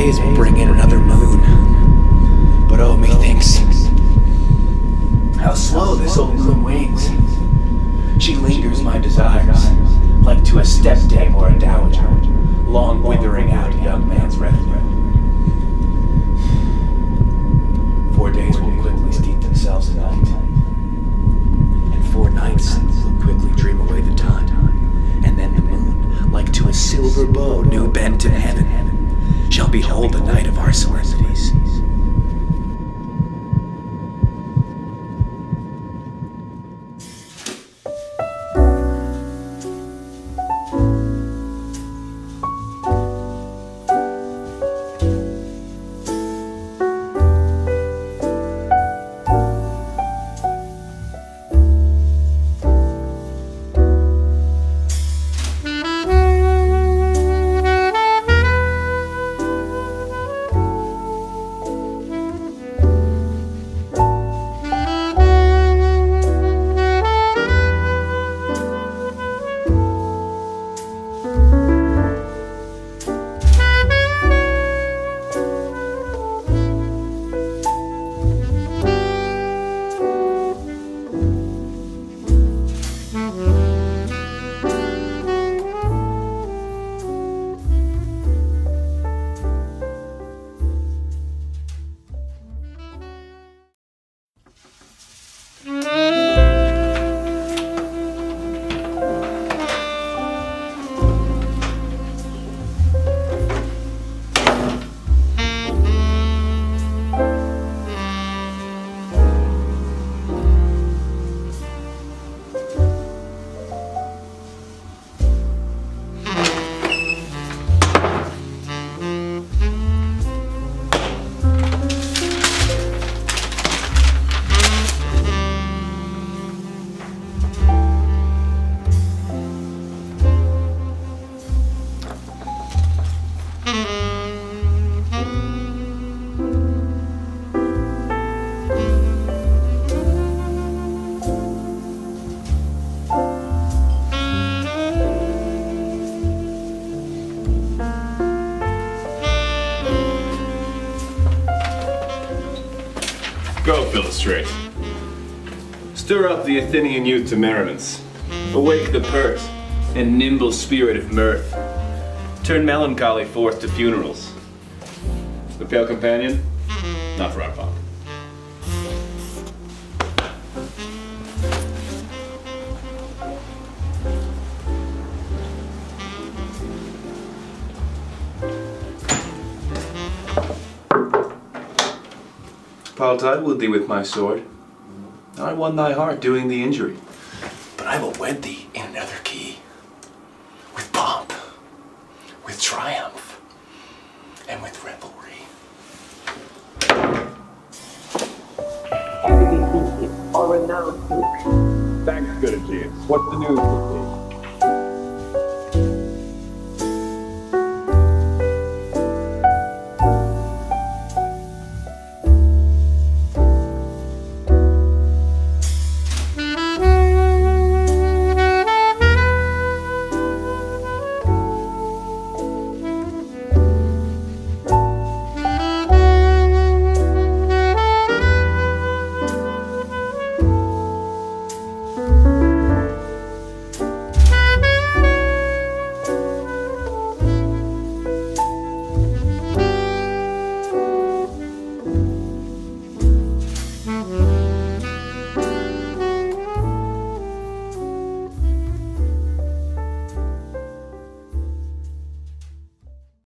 days will bring in another moon. But oh, methinks how slow this old moon wanes. She lingers my desires, like to a step-dame or a dowager, long withering out a young man's revenue. 4 days will quickly steep themselves in night, and 4 nights will quickly dream away the time, and then the moon, like to a silver bow new bent in heaven, shall behold the night of our solemnities. Go, Philostrate. Stir up the Athenian youth to merriments. Awake the pert and nimble spirit of mirth. Turn melancholy forth to funerals. The pale companion? Not for our pomp. Hippolyta, I would thee with my sword. I won thy heart doing thee injury. But I will wed thee in another key, with pomp, with triumph, and with revelry. Happy be seated, or renowned Duke. Thanks, good Aegeus. What's the news with thee?